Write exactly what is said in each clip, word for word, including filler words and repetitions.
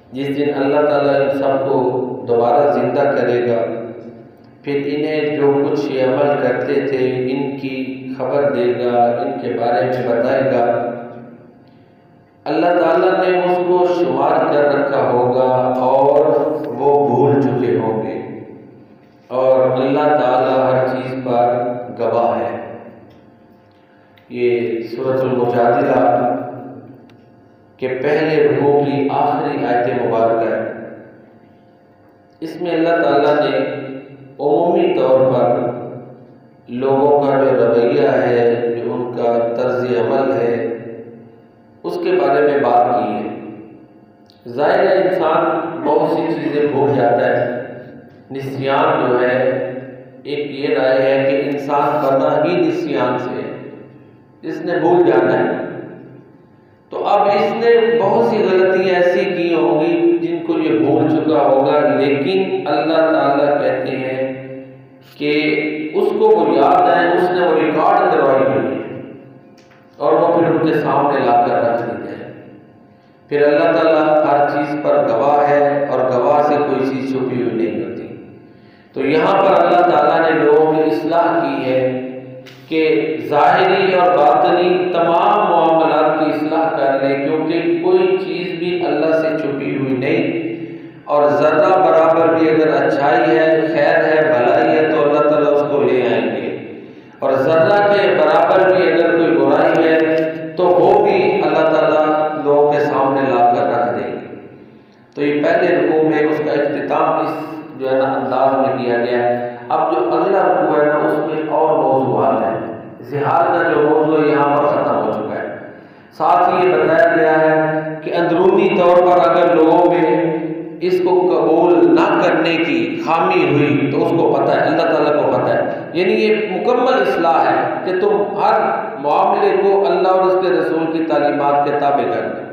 جس دن اللہ تعالیٰ ان سب کو دوبارہ زندہ کرے گا، پھر انہیں جو کچھ یہ عمل کرتے تھے ان کی خبر دے گا، ان کے بارے میں بتائے گا۔ اللہ تعالیٰ نے اس کو شمار کر رکھا ہوگا اور وہ بھول چکے ہوں گے، اور اللہ تعالیٰ ہر چیز پر گواہ ہے۔ یہ سورۃ المجادلہ کے پہلے رکوع کی آخری آیت مبارکہ ہے۔ اس میں اللہ تعالیٰ نے عمومی طور پر لوگوں کا جو رویہ ہے، جو ان کا طرز عمل ہے، اس کے بارے میں بات کی ہے۔ ظاہر ہے انسان بہت سی چیزیں بھول جاتا ہے۔ نسیان جو ہے، ایک یہ رائے ہے کہ انسان بنا ہی نسیان سے ہے، اس نے بھول جانا ہے۔ تو اب اس نے بہت سی غلطیاں ایسی کی ہوں گی جن کو یہ بھول چکا ہوگا، لیکن اللہ تعالیٰ کہتے ہیں کہ اس کو وہ یاد ہے، اس نے وہ ریکارڈ کروائی ہوئی ہے اور وہ پھر ان کے سامنے لا کر رکھ دیتے ہیں۔ پھر اللہ تعالیٰ ہر چیز پر گواہ ہے اور گواہ سے کوئی چیز چھپی ہوئی نہیں ہوتی۔ تو یہاں پر اللہ تعالیٰ نے لوگوں کی اصلاح کی ہے کہ ظاہری اور باطنی تمام معاملات کی اصلاح کر لیں، کیونکہ کوئی چیز بھی اللہ سے چھپی ہوئی نہیں، اور ذرہ برابر بھی اگر اچھائی ہے، خیر ہے، بھلائی ہے تو اللہ تعالیٰ اس کو لے آئیں گے، اور ذرہ کے برابر بھی اگر کوئی برائی ہے تو وہ بھی اللہ تعالیٰ لوگوں کے سامنے لا کر رکھ دیں گے۔ تو یہ پہلے رکوع میں اس کا اختتام اس جو ہے نا انداز میں کیا گیا ہے۔ اب جو اگلا رکوع ہے نا، اس میں اور موضوعات ہیں۔ زہار کا جو موضوع ہے یہاں پر ختم ہو چکا ہے۔ ساتھ ہی یہ بتایا گیا ہے کہ اندرونی طور پر اگر لوگوں میں اس کو قبول نہ کرنے کی خامی ہوئی تو اس کو پتہ ہے، اللہ تعالیٰ کو پتہ ہے۔ یعنی یہ مکمل اصلاح ہے کہ تم ہر معاملے کو اللہ اور اس کے رسول کی تعلیمات کے تابع کر دیں۔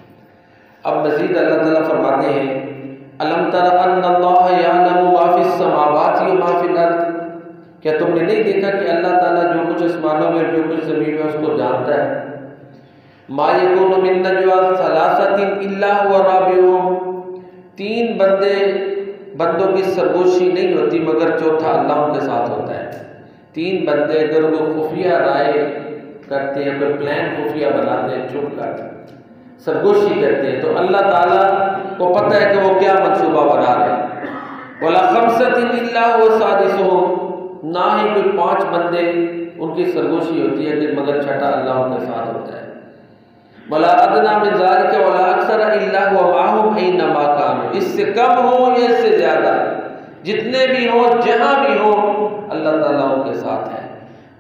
اب مزید اللہ تعالیٰ فرماتے ہیں، الم تر ان اللہ یعلم ما فی السماوات و ما فی الارض، کیا تم نے نہیں دیکھا کہ اللہ تعالیٰ جو کچھ آسمانوں میں اور جو کچھ زمین میں اس کو جانتا ہے۔ ما یکون من نجوا ثلاثۃ الا هو رابعهم، تین بندے بندوں کی سرگوشی نہیں ہوتی مگر چوتھا اللہ ان کے ساتھ ہوتا ہے۔ تین بندے اگر وہ خفیہ رائے کرتے ہیں، کوئی پلان خفیہ بناتے ہیں، چھپ کر سرگوشی کرتے ہیں، تو اللہ تعالیٰ کو پتہ ہے کہ وہ کیا منصوبہ بنا رہے ہیں۔ وَلَا خَمْسَةٍ إِلَّا هُوَ سَادِسُهُمْ، نہ ہی کوئی پانچ بندے ان کی سرگوشی ہوتی ہے کہ مگر چھٹا اللہ ان کے ساتھ ہوتا ہے۔ وَلَا أَدْنَىٰ مِن ذَلِكَ وَلَا أَكْثَرَ إِلَّا هُوَ مَعَهُمْ أَيْنَمَا كَانُوا، اس سے کم ہو یا اس سے زیادہ، جتنے بھی ہوں، جہاں بھی ہوں، اللہ تعالیٰ ان کے ساتھ ہے۔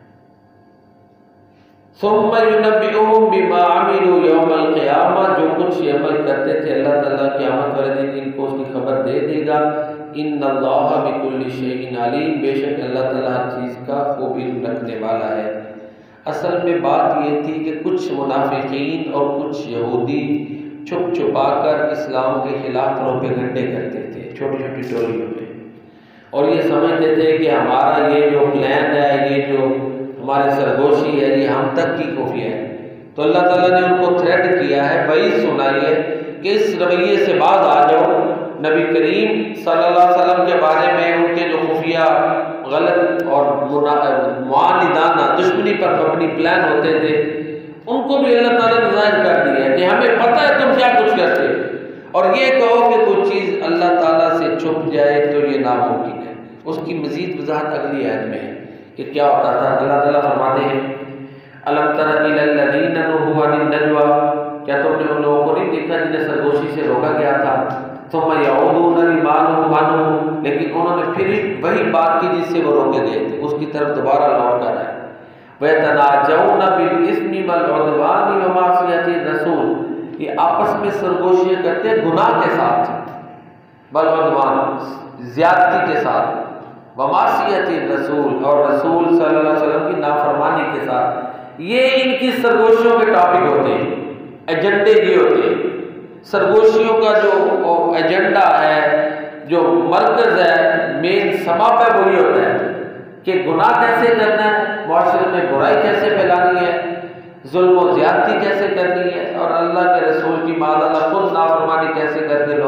ثُمَّ يُنَبِّئُهُم بِمَا عَمِلُوا يَوْمَ الْقِيَامَةِ، جو کچھ یہ عمل کرتے تھے اللہ تعالیٰ قیامت والے دن ان کو اس کی خبر دے دے گا۔ إِنَّ اللَّهَ بِكُلِّ شَيْءٍ عَلِيمٌ، بے شک اللہ تعالیٰ ہر چیز کا خوب علم رکھنے والا ہے۔ اصل میں بات یہ تھی کہ کچھ منافقین اور کچھ یہودی چھپ چھپا کر اسلام کے خلاف پروپیگنڈے کرتے تھے چھوٹی چھوٹی ٹولیوں میں، اور یہ سمجھتے تھے کہ ہمارا یہ جو پلان ہے، یہ جو ہماری سرگوشی ہے، یہ ہم تک کی خفیہ ہے۔ تو اللہ تعالیٰ نے ان کو تھریٹ کیا ہے، وعید سنائی ہے کہ اس رویے سے باز آ جاؤ۔ نبی کریم صلی اللہ علیہ وسلم کے بارے میں ان کے جو خفیہ غلط اور معاندانہ دشمنی پر مبنی پلان ہوتے تھے، ان کو بھی اللہ تعالیٰ نے ظاہر کر دیا ہے کہ ہمیں پتہ ہے تم کیا کچھ کرتے، اور یہ کہو کہ کوئی چیز اللہ تعالیٰ سے چھپ جائے تو یہ ناممکن ہے۔ اس کی مزید وضاحت اگلی آیت میں ہے کہ کیا ہوتا تھا۔ اللہ تعالیٰ فرماتے ہیں، الم تر الی الذین نہوا عن النجوی، کیا تم نے ان لوگوں کو نہیں دیکھا جنہیں سرگوشی سے روکا گیا تھا، ثم یعودون لما نہوا عنہ، لیکن انہوں نے پھر وہی بات کی جس سے وہ روکے گئے تھے، اس کی طرف دوبارہ لوٹ کر آئے۔ وَيَتَنَاجَوْنَ بِالْإِثْمِ وَالْعُدْوَانِ وَمَعْصِيَتِ الرَّسُولِ، یہ آپس میں سرگوشیاں کرتے گناہ کے ساتھ، بالعدوان زیادتی کے ساتھ، ومعصیت الرسول اور رسول صلی اللہ علیہ وسلم کی نافرمانی کے ساتھ۔ یہ ان کی سرگوشیوں کے ٹاپک ہوتے ہیں، ایجنڈے یہ ہوتے ہیں۔ سرگوشیوں کا جو ایجنڈا ہے، جو مرکز ہے، مین سبب ہے، وہی ہوتا ہے کہ گناہ کیسے کرنا ہے، معاشرے میں برائی کیسے پھیلانی ہے، ظلم و زیادتی کیسے کرنی ہے، اور اللہ کے رسول کی معاذ اللہ خود نافرمانی کیسے کر کے لوگ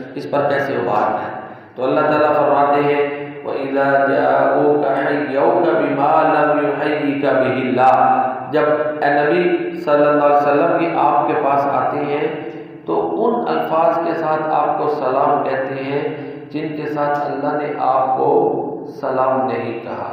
اس پر کیسے ابھارنا ہے۔ تو اللہ تعالیٰ فرماتے ہیں وَإِذَا جَاءُوكَ حَيَّوْكَ بِمَا لَمْ يُحَيِّكَ بِهِ اللَّهُ، جب اے نبی صلی اللہ علیہ وسلم کی آپ کے پاس آتے ہیں تو ان الفاظ کے ساتھ آپ کو سلام کہتے ہیں جن کے ساتھ اللہ نے آپ کو سلام نہیں کہا۔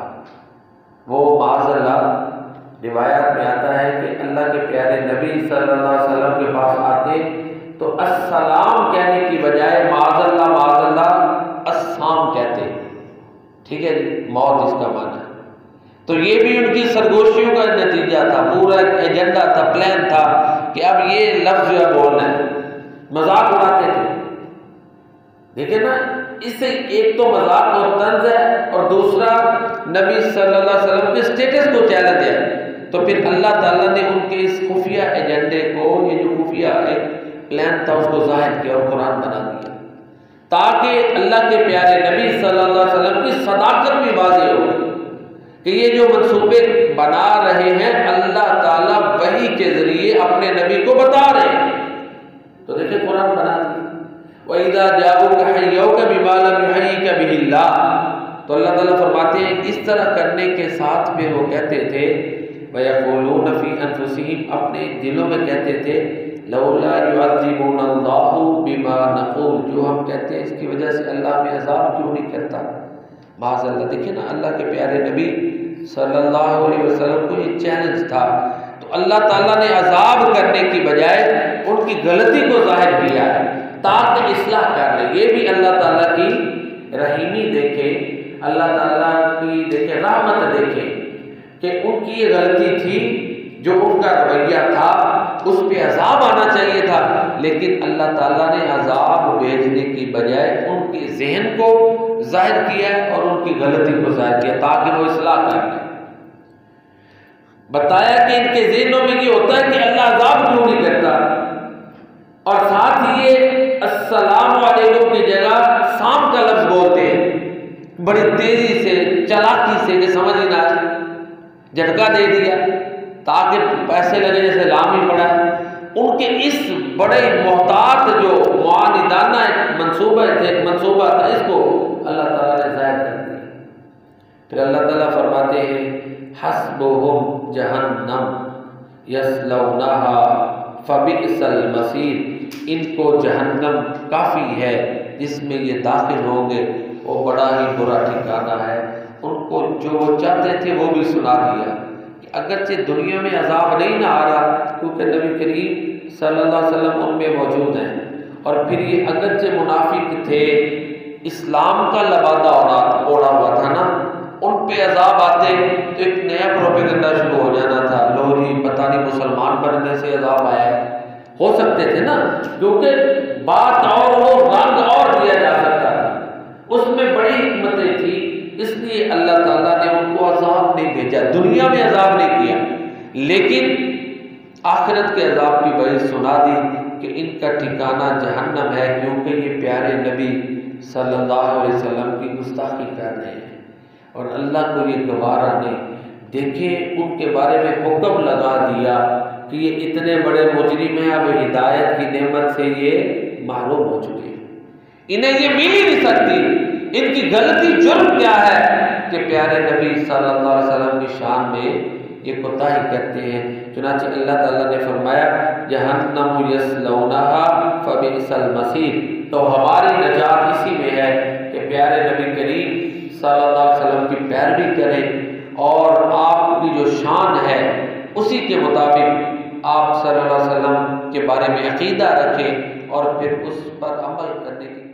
وہ معاذ اللہ روایات میں آتا ہے کہ اللہ کے پیارے نبی صلی اللہ علیہ وسلم کے پاس آتے تو السلام کہنے کی بجائے معاذ اللہ معاذ اللہ السلام کہتے، ٹھیک ہے جی، موت اس کا معنی ہے۔ تو یہ بھی ان کی سرگوشیوں کا نتیجہ تھا، پورا ایک ایجنڈا تھا، پلان تھا کہ اب یہ لفظ جو ہے بولنا ہے، مذاق اڑاتے تھے۔ دیکھیں نا، اس سے ایک تو مذاق اور طنز ہے اور دوسرا نبی صلی اللہ علیہ وسلم کے اسٹیٹس کو چیلنج ہے۔ تو پھر اللہ تعالیٰ نے ان کے اس خفیہ ایجنڈے کو، یہ جو خفیہ ایک پلان تھا، اس کو ظاہر کیا اور قرآن بنا دیا تاکہ اللہ کے پیارے نبی صلی اللہ علیہ وسلم کی صداقت بھی واضح ہو کہ یہ جو منصوبے بنا رہے ہیں اللہ تعالیٰ وحی کے ذریعے اپنے نبی کو بتا رہے ہیں۔ تو دیکھیں قرآن بنا دیا وَإِذَا جَاءُوكَ حَيَّوْكَ بِمَا لَمْ يُحَيِّكَ بِهِ اللَّهُ۔ تو اللہ تعالیٰ فرماتے ہیں اس طرح کرنے کے ساتھ پھر وہ کہتے تھے وَيَقُولُونَ فِي أَنفُسِهِمْ، اپنے دلوں میں کہتے تھے لَوْلَا يُعَذِّبُونَ اللَّهُ بِمَا نَقُولُ، جو ہم کہتے ہیں اس کی وجہ سے اللہ ہمیں عذاب کیوں نہیں کرتا۔ معاذ اللہ، دیکھیں نا اللہ کے پیارے نبی صلی اللہ علیہ وسلم کو یہ چیلنج تھا، تو اللہ تعالیٰ نے عذاب کرنے کی بجائے ان کی غلطی کو ظاہر کیا ہے تاکہ اصلاح کر لیں۔ یہ بھی اللہ تعالیٰ کی رحیمی دیکھے، اللہ تعالیٰ کی دیکھے رحمت دیکھے کہ ان کی یہ غلطی تھی، جو ان کا رویہ تھا اس پہ عذاب آنا چاہیے تھا، لیکن اللہ تعالیٰ نے عذاب بھیجنے کی بجائے ان کے ذہن کو ظاہر کیا اور ان کی غلطی کو ظاہر کیا تاکہ وہ اصلاح کر لیں۔ بتایا کہ ان کے ذہنوں میں یہ ہوتا ہے کہ اللہ عذاب کیوں نہیں کرتا، اور ساتھ ہی یہ السلام علیکم کی جگہ سام کا لفظ بولتے ہیں بڑی تیزی سے، چلاکی سے، کہ سمجھ ہی نہ آئے، جھٹکا دے دیا تاکہ پیسے لگے جیسے لام ہی پڑا ہے۔ ان کے اس بڑے محتاط جو معاندانہ ایک منصوبہ تھے، ایک منصوبہ تھا، اس کو اللہ تعالیٰ نے ظاہر کر دیا۔ پھر اللہ تعالیٰ فرماتے ہیں حسبهم جہنم یصلونہا فبئس المصیر، ان کو جہنم کافی ہے جس میں یہ داخل ہوں گے، وہ بڑا ہی برا ٹھکانہ ہے۔ ان کو جو وہ چاہتے تھے وہ بھی سنا دیا کہ اگرچہ دنیا میں عذاب نہیں نہ آ رہا کیونکہ نبی کریم صلی اللہ علیہ وسلم ان میں موجود ہیں، اور پھر یہ اگرچہ منافق تھے، اسلام کا لبادہ اوڑا ہوا تھا نا، ان پہ عذاب آتے تو ایک نیا پروپیگنڈا شروع ہو جانا تھا، لو جی پتہ نہیں مسلمان بننے سے عذاب آیا ہے، ہو سکتے تھے نا، کیونکہ بات اور ہو رنگ اور دیا جا سکتا تھا، اس میں بڑی حکمتیں تھی، اس لیے اللہ تعالیٰ نے ان کو عذاب نہیں بھیجا، دنیا میں عذاب نہیں کیا، لیکن آخرت کے عذاب کی وجہ سنا دی کہ ان کا ٹھکانہ جہنم ہے، کیونکہ یہ پیارے نبی صلی اللہ علیہ وسلم کی گستاخی کر رہے ہیں اور اللہ کو یہ گوارا نہیں۔ دیکھیں ان کے بارے میں حکم لگا دیا کہ یہ اتنے بڑے مجرم ہیں، اب ہدایت کی نعمت سے یہ محروم ہو چکے ہیں، انہیں یہ مل ہی نہیں سکتی۔ ان کی غلطی جرم کیا ہے کہ پیارے نبی صلی اللہ علیہ وسلم کی شان میں یہ کوتاہی کرتے ہیں۔ چنانچہ اللہ تعالیٰ نے فرمایا جہنم یصلونہا فبئس المصیر، تو ہماری نجات اسی میں ہے کہ پیارے نبی کریم صلی اللہ علیہ وسلم کی پیروی کریں اور آپ کی جو شان ہے اسی کے مطابق آپ صلی اللہ علیہ وسلم کے بارے میں عقیدہ رکھیں اور پھر اس پر عمل کرنے کی